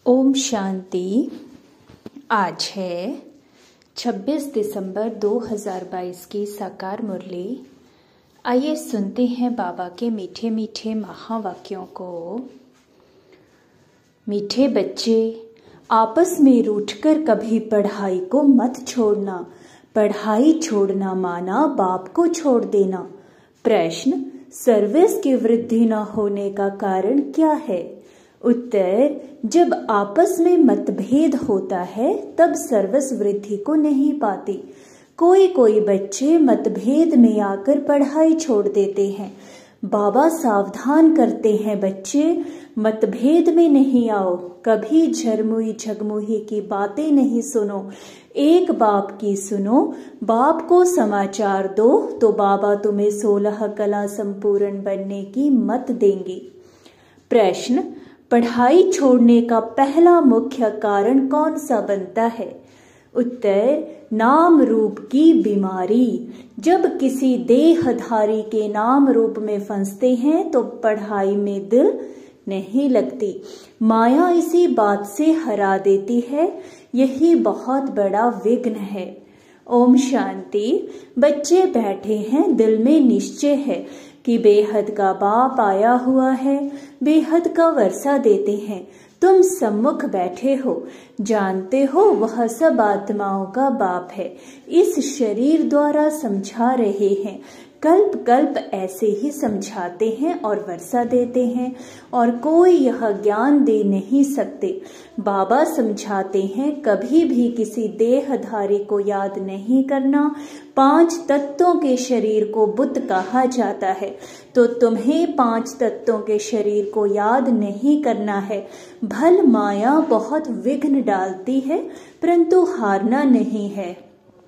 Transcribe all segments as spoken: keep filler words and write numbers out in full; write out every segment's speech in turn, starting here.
ओम शांति। आज है छब्बीस दिसंबर दो हज़ार बाईस की साकार मुरली। आइए सुनते हैं बाबा के मीठे मीठे महावाक्यों को। मीठे बच्चे, आपस में रूठकर कभी पढ़ाई को मत छोड़ना। पढ़ाई छोड़ना माना बाप को छोड़ देना। प्रश्न, सर्विस की वृद्धि न होने का कारण क्या है? उत्तर, जब आपस में मतभेद होता है तब सर्विस वृद्धि को नहीं पाती। कोई कोई बच्चे मतभेद में आकर पढ़ाई छोड़ देते हैं। बाबा सावधान करते हैं, बच्चे मतभेद में नहीं आओ, कभी झरमुई झगमुही की बातें नहीं सुनो, एक बाप की सुनो। बाप को समाचार दो तो बाबा तुम्हें सोलह कला संपूर्ण बनने की मत देंगे। प्रश्न, पढ़ाई छोड़ने का पहला मुख्य कारण कौन सा बनता है? उत्तर, नाम रूप की बीमारी। जब किसी देहधारी के नाम रूप में फंसते हैं तो पढ़ाई में दिल नहीं लगती। माया इसी बात से हरा देती है। यही बहुत बड़ा विघ्न है। ओम शांति। बच्चे बैठे हैं, दिल में निश्चय है कि बेहद का बाप आया हुआ है, बेहद का वर्षा देते हैं। तुम सम्मुख बैठे हो, जानते हो वह सब आत्माओं का बाप है। इस शरीर द्वारा समझा रहे हैं, कल्प कल्प ऐसे ही समझाते हैं और वर्षा देते हैं, और कोई यह ज्ञान दे नहीं सकते। बाबा समझाते हैं, कभी भी किसी देहधारी को याद नहीं करना। पांच तत्वों के शरीर को बुत कहा जाता है, तो तुम्हें पांच तत्वों के शरीर को याद नहीं करना है। भल माया बहुत विघ्न डालती है, परंतु हारना नहीं है।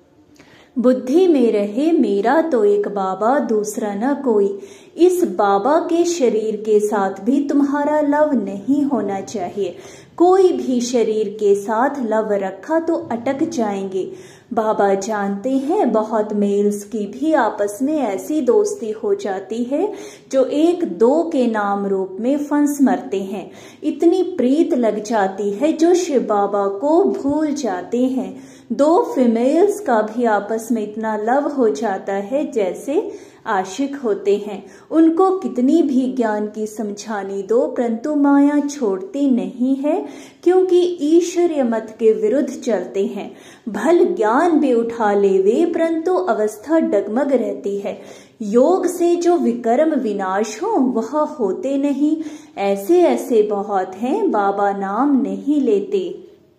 बुद्धि में रहे मेरा तो एक बाबा, दूसरा न कोई। इस बाबा के शरीर के साथ भी तुम्हारा लव नहीं होना चाहिए। कोई भी शरीर के साथ लव रखा तो अटक जाएंगे। बाबा जानते हैं बहुत मेल्स की भी आपस में ऐसी दोस्ती हो जाती है जो एक दो के नाम रूप में फंस मरते हैं। इतनी प्रीत लग जाती है जो शिव बाबा को भूल जाते हैं। दो फीमेल्स का भी आपस में इतना लव हो जाता है जैसे आशिक होते हैं। उनको कितनी भी ज्ञान की समझानी दो, परंतु माया छोड़ती नहीं है, क्योंकि ईश्वरीय मत के विरुद्ध चलते हैं। भल ज्ञान भी उठा ले वे, परंतु अवस्था डगमग रहती है। योग से जो विकर्म विनाश हो वह होते नहीं। ऐसे ऐसे बहुत हैं, बाबा नाम नहीं लेते।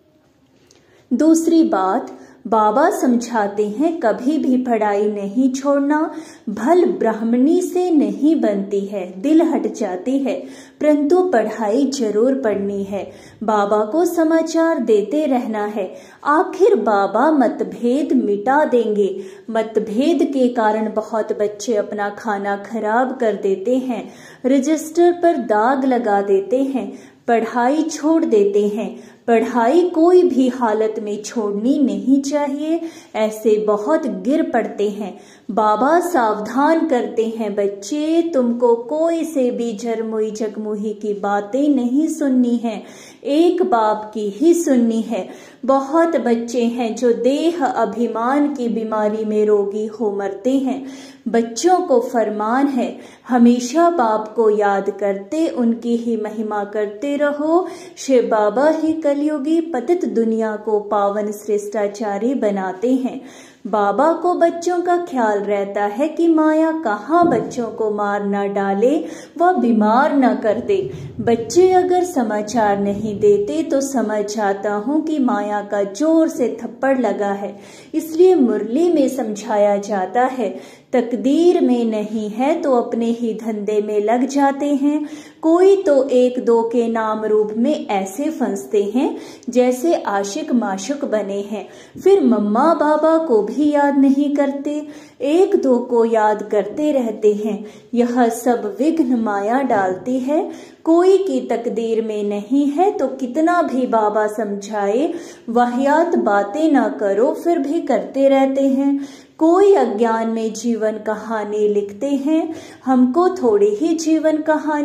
दूसरी बात, बाबा समझाते हैं कभी भी पढ़ाई नहीं छोड़ना। भल ब्राह्मणी से नहीं बनती है, दिल हट जाती है, परंतु पढ़ाई जरूर पढ़नी है। बाबा को समाचार देते रहना है। आखिर बाबा मतभेद मिटा देंगे। मतभेद के कारण बहुत बच्चे अपना खाना खराब कर देते हैं, रजिस्टर पर दाग लगा देते हैं, पढ़ाई छोड़ देते हैं। पढ़ाई कोई भी हालत में छोड़नी नहीं चाहिए, ऐसे बहुत गिर पड़ते हैं। बाबा सावधान करते हैं, बच्चे तुमको कोई से भी झरमुई झगमुही की बातें नहीं सुननी है, एक बाप की ही सुननी है। बहुत बच्चे हैं जो देह अभिमान की बीमारी में रोगी हो मरते हैं। बच्चों को फरमान है, हमेशा बाप को याद करते उनकी ही महिमा करते रहो। शिव बाबा ही कलयुगी पतित दुनिया को पावन श्रेष्ठाचारी बनाते हैं। बाबा को बच्चों का ख्याल रहता है कि माया कहाँ बच्चों को मार न डाले, वह बीमार न कर दे। बच्चे अगर समाचार नहीं देते तो समझ जाता हूँ कि माया का जोर से थप्पड़ लगा है। इसलिए मुरली में समझाया जाता है, तकदीर में नहीं है तो अपने ही धंधे में लग जाते हैं। कोई तो एक दो के नाम रूप में ऐसे फंसते हैं जैसे आशिक माशुक बने हैं, फिर मम्मा बाबा को भी याद नहीं करते, एक दो को याद करते रहते हैं। यह सब विघ्न माया डालती है। कोई की तकदीर में नहीं है तो कितना भी बाबा समझाए, वाहियात बातें ना करो, फिर भी करते रहते हैं। कोई अज्ञान में जीवन कहानी लिखते हैं। हमको थोड़ी ही जीवन कहानी आती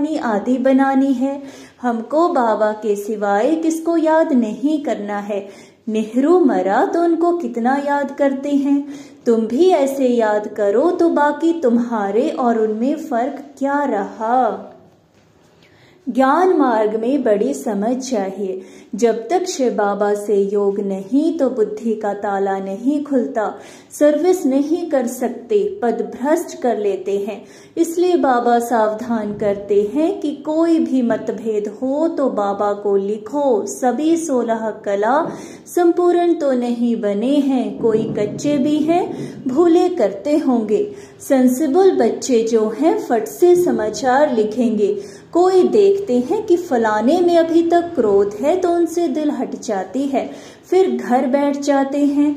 समाधि बनानी है। हमको बाबा के सिवाय किसको याद नहीं करना है। नेहरू मरा तो उनको कितना याद करते हैं। तुम भी ऐसे याद करो तो बाकी तुम्हारे और उनमें फर्क क्या रहा। ज्ञान मार्ग में बड़ी समझ चाहिए। जब तक शिव बाबा से योग नहीं तो बुद्धि का ताला नहीं खुलता। सर्विस नहीं कर सकते, पद भ्रष्ट कर लेते हैं। इसलिए बाबा सावधान करते हैं कि कोई भी मतभेद हो तो बाबा को लिखो। सभी सोलह कला संपूर्ण तो नहीं बने हैं, कोई कच्चे भी हैं, भूले करते होंगे। सेंसिबल बच्चे जो हैं फट से समाचार लिखेंगे। कोई देखते हैं कि फलाने में अभी तक क्रोध है तो उनसे दिल हट जाती है, फिर घर बैठ जाते हैं।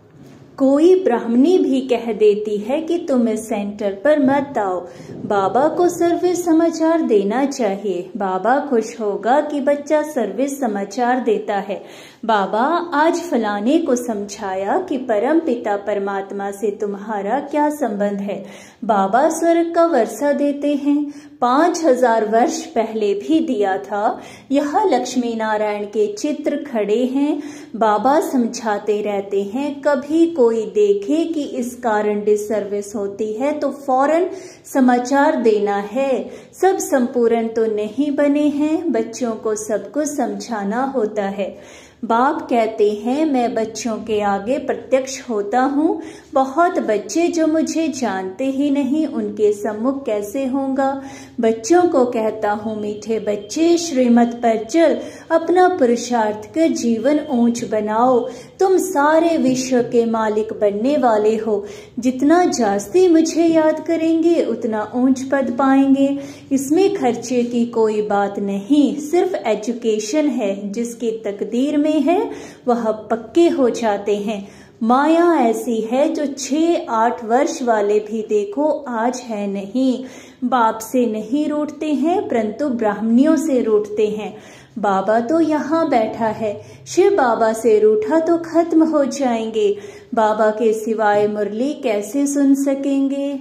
कोई ब्राह्मणी भी कह देती है कि तुम इस सेंटर पर मत आओ। बाबा को सर्विस समाचार देना चाहिए। बाबा खुश होगा कि बच्चा सर्विस समाचार देता है। बाबा आज फलाने को समझाया कि परम पिता परमात्मा से तुम्हारा क्या संबंध है। बाबा स्वर्ग का वर्षा देते हैं। पांच हजार वर्ष पहले भी दिया था। यह लक्ष्मी नारायण के चित्र खड़े हैं। बाबा समझाते रहते हैं। कभी कोई देखे कि इस कारण डिसर्विस होती है तो फौरन समाचार देना है। सब संपूर्ण तो नहीं बने हैं, बच्चों को सब कुछ समझाना होता है। बाप कहते हैं मैं बच्चों के आगे प्रत्यक्ष होता हूँ। बहुत बच्चे जो मुझे जानते ही नहीं उनके सम्मुख कैसे होगा। बच्चों को कहता हूँ मीठे बच्चे श्रीमत पर चल, अपना पुरुषार्थ कर जीवन ऊंच बनाओ। तुम सारे विश्व के मालिक बनने वाले हो। जितना जास्ती मुझे याद करेंगे उतना ऊंच पद पाएंगे। इसमें खर्चे की कोई बात नहीं, सिर्फ एजुकेशन है। जिसकी तकदीर में है वह पक्के हो जाते हैं। माया ऐसी है जो छह आठ वर्ष वाले भी देखो आज है नहीं। बाप से नहीं रूठते हैं परंतु ब्राह्मणियों से रूठते हैं। बाबा तो यहाँ बैठा है, शिव बाबा से रूठा तो खत्म हो जाएंगे। बाबा के सिवाय मुरली कैसे सुन सकेंगे।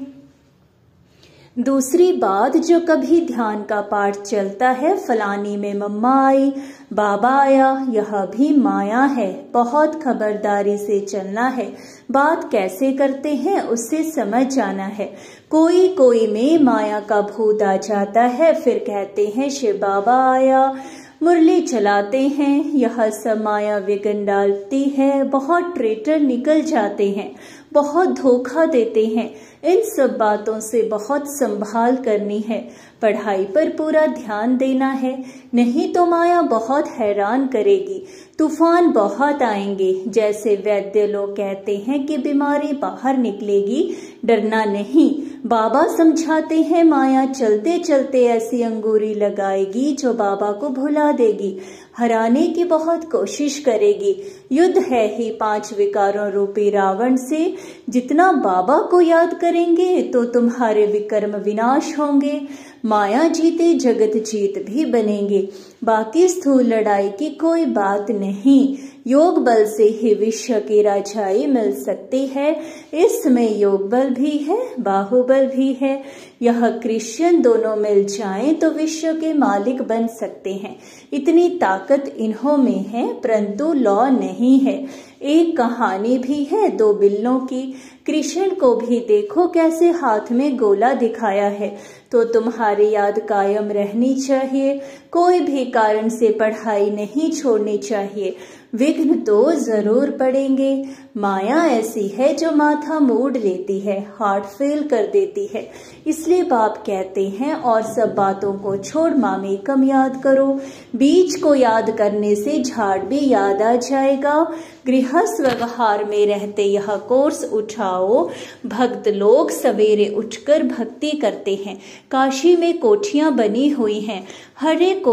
दूसरी बात, जो कभी ध्यान का पाठ चलता है फलानी में मम्मा आई, बाबा आया, यह भी माया है। बहुत खबरदारी से चलना है। बात कैसे करते हैं उससे समझ जाना है। कोई कोई में माया का भूत आ जाता है, फिर कहते हैं शिव बाबा आया। मुरली चलाते हैं, यह सब माया विघ्न डालती है। बहुत ट्रेटर निकल जाते हैं, बहुत धोखा देते हैं। इन सब बातों से बहुत संभाल करनी है। पढ़ाई पर पूरा ध्यान देना है, नहीं तो माया बहुत हैरान करेगी। तूफान बहुत आएंगे। जैसे वैद्य लोग कहते हैं कि बीमारी बाहर निकलेगी, डरना नहीं। बाबा समझाते हैं माया चलते चलते ऐसी अंगूरी लगाएगी जो बाबा को भुला देगी, हराने की बहुत कोशिश करेगी। युद्ध है ही पांच विकारों रूपी रावण से। जितना बाबा को याद करेंगे तो तुम्हारे विकर्म विनाश होंगे। माया जीते जगत जीत भी बनेंगे। बाकी स्थूल लड़ाई की कोई बात नहीं। योग बल से ही विश्व की राजाई मिल सकती है। इसमें योग बल भी है, बाहुबल भी है। यह क्रिश्चियन दोनों मिल जाएं तो विश्व के मालिक बन सकते हैं। इतनी ताकत इन्हों में है, परंतु लॉ नहीं है। एक कहानी भी है दो बिल्लों की। कृष्ण को भी देखो कैसे हाथ में गोला दिखाया है। तो तुम्हारी याद कायम रहनी चाहिए। कोई भी कारण से पढ़ाई नहीं छोड़नी चाहिए। विघ्न तो जरूर पड़ेंगे। माया ऐसी है जो माथा मोड़ लेती है, हार्ट फेल कर देती है। इसलिए बाप कहते हैं और सब बातों को छोड़ मामेकम याद करो। बीज को याद करने से झाड़ भी याद आ जाएगा। गृहस्थ व्यवहार में रहते यह कोर्स उठाओ। भक्त लोग सवेरे उठकर भक्ति करते हैं। काशी में कोठियां बनी हुई हैं। हर एक कोठी में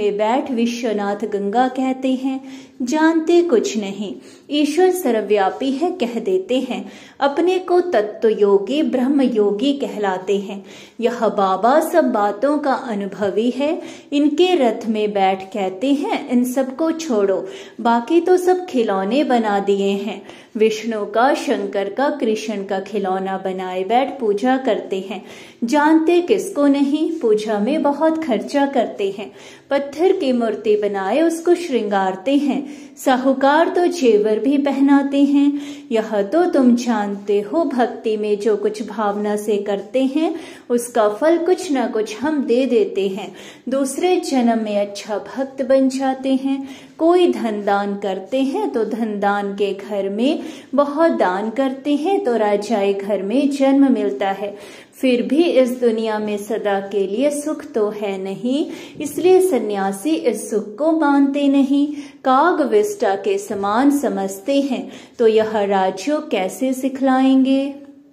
में बैठ विश्वनाथ गंगा कहते हैं, जानते कुछ नहीं, ईश्वर सर्वव्यापी है कह देते हैं, अपने को तत्व योगी ब्रह्म योगी कहलाते हैं। यह बाबा सब बातों का अनुभवी है, इनके रथ में बैठ कहते हैं इन सबको छोड़ो, बाकी तो सब खिलौने बना दिए हैं। विष्णु का, शंकर का, कृष्ण का खिलौना बनाए बैठ पूजा करते हैं, जानते किसको नहीं, पूजा में बहुत खर्चा करते हैं। पत्थर की मूर्ति बनाए उसको श्रृंगारते हैं, साहूकार तो जेवर भी पहनाते हैं। यह तो तुम जानते हो, भक्ति में जो कुछ भावना से करते हैं उसका फल कुछ न कुछ हम दे देते हैं, दूसरे जन्म में अच्छा भक्त बन जाते हैं। कोई धन दान करते हैं तो धन दान के घर में, बहुत दान करते हैं तो राजाए घर में जन्म मिलता है। फिर भी इस दुनिया में सदा के लिए सुख तो है नहीं, इसलिए सन्यासी इस सुख को मानते नहीं, काग विष्टा के समान समझते हैं, तो यह राज्यों कैसे सिखलाएंगे।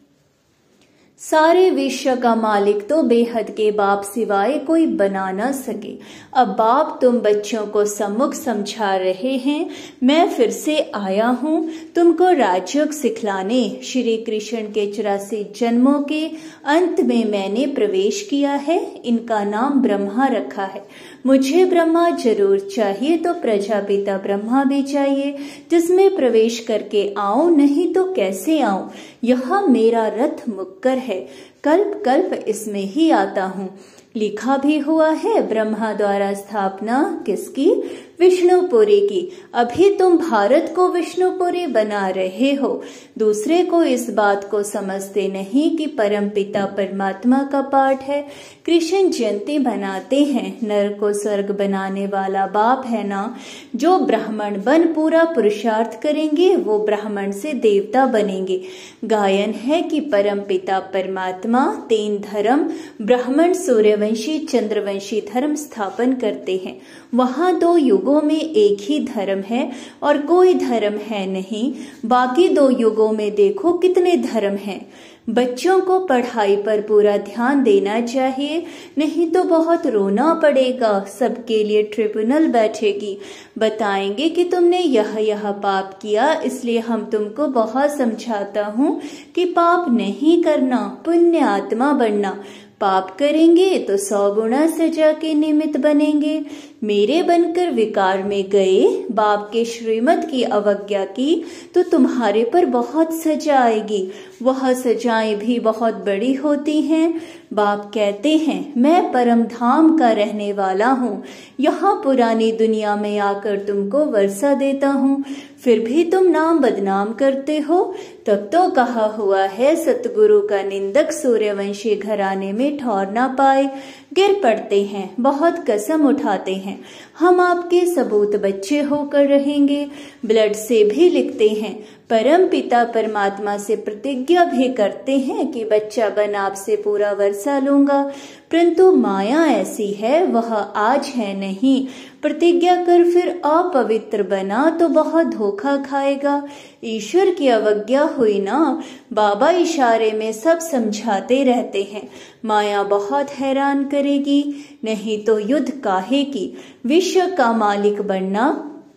सारे विश्व का मालिक तो बेहद के बाप सिवाय कोई बना न सके। अब बाप तुम बच्चों को सम्मुख समझा रहे हैं, मैं फिर से आया हूँ तुमको राजयोग सिखलाने। श्री कृष्ण के चौरासी जन्मों के अंत में मैंने प्रवेश किया है, इनका नाम ब्रह्मा रखा है। मुझे ब्रह्मा जरूर चाहिए तो प्रजापिता ब्रह्मा भी चाहिए, जिसमें प्रवेश करके आऊं, नहीं तो कैसे आऊं। यह मेरा रथ मुक्कर है, कल्प कल्प इसमें ही आता हूँ। लिखा भी हुआ है ब्रह्मा द्वारा स्थापना किसकी, विष्णुपुरी की। अभी तुम भारत को विष्णुपुरी बना रहे हो, दूसरे को इस बात को समझते नहीं कि परम पिता परमात्मा का पाठ है। कृष्ण जयंती बनाते हैं, नर को स्वर्ग बनाने वाला बाप है ना। जो ब्राह्मण बन पूरा पुरुषार्थ करेंगे वो ब्राह्मण से देवता बनेंगे। गायन है कि परम पिता परमात्मा तीन धर्म ब्राह्मण सूर्यवंशी चंद्रवंशी धर्म स्थापन करते हैं। वहां दो युगों में एक ही धर्म है और कोई धर्म है नहीं। बाकी दो युगों में देखो कितने धर्म हैं। बच्चों को पढ़ाई पर पूरा ध्यान देना चाहिए, नहीं तो बहुत रोना पड़ेगा। सबके लिए ट्रिब्यूनल बैठेगी, बताएंगे कि तुमने यह यह पाप किया, इसलिए हम तुमको बहुत समझाता हूँ कि पाप नहीं करना, पुण्य आत्मा बनना। पाप करेंगे तो सौ गुना सजा के निमित्त बनेंगे। मेरे बनकर विकार में गए, बाप के श्रीमत की अवज्ञा की तो तुम्हारे पर बहुत सजा आएगी। वह सजाएं भी बहुत बड़ी होती हैं। बाप कहते हैं मैं परम धाम का रहने वाला हूँ, यहाँ पुरानी दुनिया में आकर तुमको वर्षा देता हूँ, फिर भी तुम नाम बदनाम करते हो। तब तो कहा हुआ है सतगुरु का निंदक सूर्यवंशी घराने में ठौर ना पाए। गिर पड़ते हैं, बहुत कसम उठाते हैं, हम आपके सबूत बच्चे होकर रहेंगे। ब्लड से भी लिखते हैं, परम पिता परमात्मा से प्रतिज्ञा भी करते हैं कि बच्चा बन आपसे पूरा वर्षा लूंगा, परंतु माया ऐसी है वह आज है नहीं। प्रतिज्ञा कर फिर अपवित्र बना तो बहुत धोखा खाएगा। ईश्वर की अवज्ञा हुई ना। बाबा इशारे में सब समझाते रहते हैं, माया बहुत हैरान करेगी, नहीं तो युद्ध काहे की। विश्व का मालिक बनना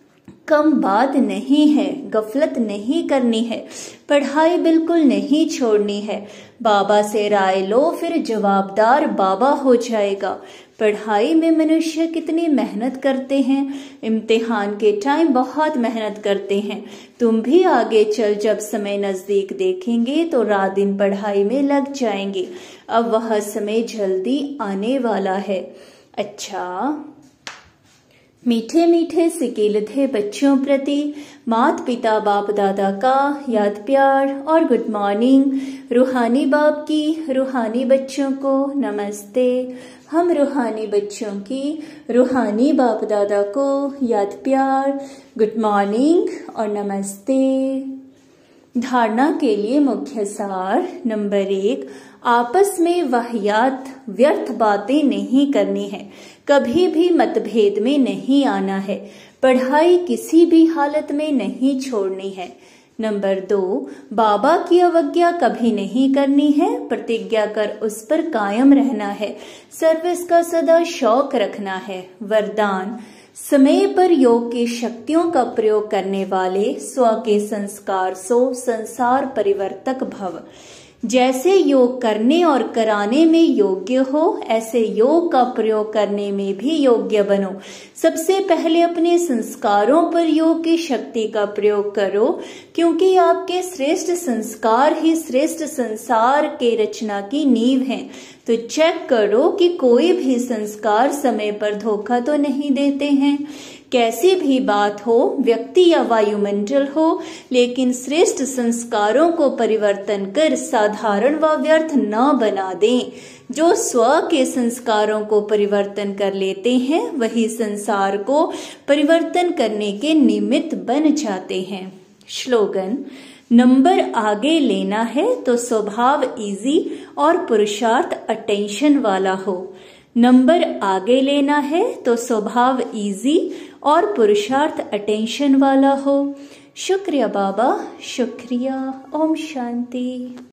कम बात नहीं है, गफलत नहीं करनी है, पढ़ाई बिल्कुल नहीं छोड़नी है। बाबा से राय लो, फिर जवाबदार बाबा हो जाएगा। पढ़ाई में मनुष्य कितनी मेहनत करते हैं, इम्तिहान के टाइम बहुत मेहनत करते हैं। तुम भी आगे चल जब समय नजदीक देखेंगे तो रात दिन पढ़ाई में लग जाएंगे। अब वह समय जल्दी आने वाला है। अच्छा, मीठे मीठे सिकीलधे बच्चों प्रति माता पिता बाप दादा का याद प्यार और गुड मॉर्निंग। रूहानी बाप की रूहानी बच्चों को नमस्ते। हम रूहानी बच्चों की रूहानी बाप दादा को याद प्यार, गुड मॉर्निंग और नमस्ते। धारणा के लिए मुख्य सार नंबर एक, आपस में वाहियात व्यर्थ बातें नहीं करनी है, कभी भी मतभेद में नहीं आना है, पढ़ाई किसी भी हालत में नहीं छोड़नी है। नंबर दो, बाबा की अवज्ञा कभी नहीं करनी है, प्रतिज्ञा कर उस पर कायम रहना है, सर्विस का सदा शौक रखना है। वरदान, समय पर योग की शक्तियों का प्रयोग करने वाले स्व के संस्कार सो संसार परिवर्तक भव। जैसे योग करने और कराने में योग्य हो, ऐसे योग का प्रयोग करने में भी योग्य बनो। सबसे पहले अपने संस्कारों पर योग की शक्ति का प्रयोग करो, क्योंकि आपके श्रेष्ठ संस्कार ही श्रेष्ठ संसार के रचना की नींव हैं। तो चेक करो कि कोई भी संस्कार समय पर धोखा तो नहीं देते हैं। कैसी भी बात हो, व्यक्ति या वायुमंडल हो, लेकिन श्रेष्ठ संस्कारों को परिवर्तन कर साधारण व व्यर्थ न बना दें। जो स्व के संस्कारों को परिवर्तन कर लेते हैं, वही संसार को परिवर्तन करने के निमित्त बन जाते हैं। श्लोगन, नंबर आगे लेना है तो स्वभाव इजी और पुरुषार्थ अटेंशन वाला हो। नंबर आगे लेना है तो स्वभाव इजी और पुरुषार्थ अटेंशन वाला हो। शुक्रिया बाबा, शुक्रिया। ओम शांति।